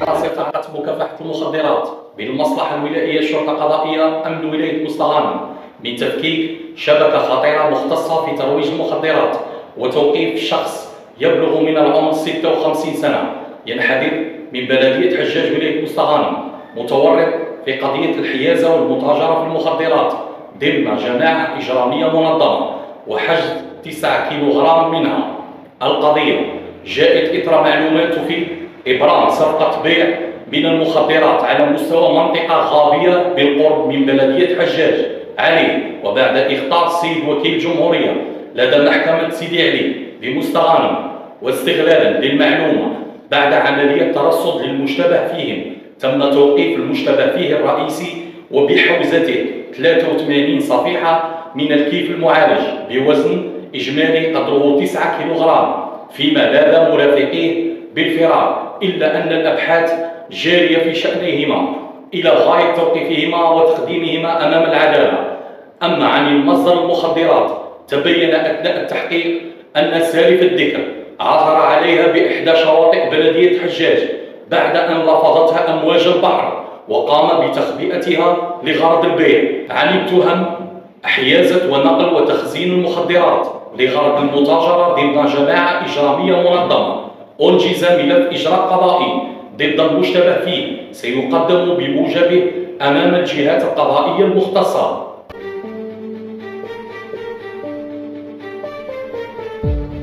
فرقة مكافحة المخدرات بالمصلحة الولائية الشرطة القضائية أمن ولاية مستغانم من تفكيك شبكة خطيرة مختصة في ترويج المخدرات وتوقيف شخص يبلغ من العمر 56 سنة ينحدر من بلدية حجاج ولاية مستغانم متورط في قضية الحيازة والمتاجرة في المخدرات ضمن جماعة إجرامية منظمة وحجز 9 كيلوغرام منها. القضية جاءت إثر معلومات تفيد إبرام سرقة بيع من المخدرات على مستوى منطقة غابية بالقرب من بلدية حجاج عليه، وبعد إخطار السيد وكيل الجمهورية لدى محكمة سيدي علي بمستغانم واستغلالا للمعلومة بعد عملية ترصد للمشتبه فيهم تم توقيف المشتبه فيه الرئيسي وبحوزته 83 صفيحة من الكيف المعالج بوزن إجمالي قدره 9 كيلوغرام، فيما لاذ مرافقيه بالفرار، إلا أن الأبحاث جارية في شأنهما إلى غاية توقيفهما وتقديمهما أمام العدالة. أما عن المصدر المخدرات تبين أثناء التحقيق أن سالف الذكر عثر عليها بإحدى شواطئ بلدية حجاج بعد أن لفظتها أمواج البحر وقام بتخبئتها لغرض البيع عن التهم حيازة ونقل وتخزين المخدرات لغرض المتاجرة ضمن جماعة إجرامية منظمة. أنجز ملف إجراء قضائي ضد المشتبه فيه سيقدم بموجبه أمام الجهات القضائية المختصة.